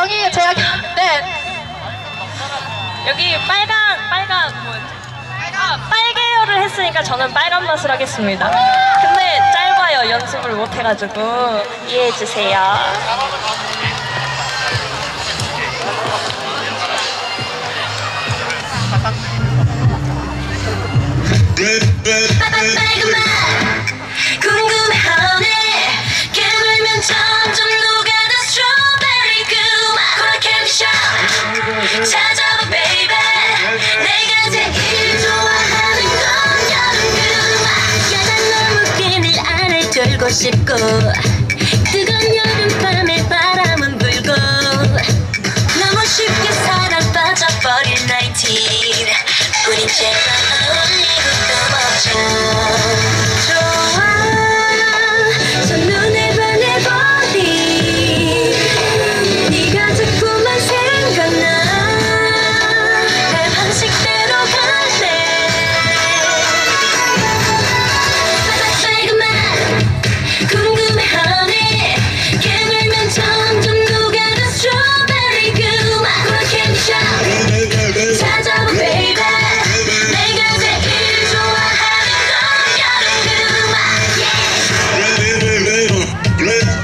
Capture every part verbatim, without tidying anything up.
경희 제가 네 여기 빨간 빨간 뭐였지? 아 빨개요를 했으니까 저는 빨간 맛을 하겠습니다. 근데 짧아요. 연습을 못 해가지고 이해해 주세요. 궁금해하네 깨물면 점점 녹아든 스트로베리 그 코라 캔디샵 찾아봐 베이비 내가 제일 좋아하는 건 여름 그 야단 너무 끈을 안에 들고 싶고 뜨거운 여름밤에 바람은 불고 너무 쉽게 사랑 빠져버릴 나인틴 우린 제발 어울리고 또 멋져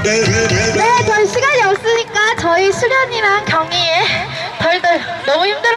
네, 저희 시간이 없으니까 저희 수련이랑 경희의 덜덜 너무 힘들어.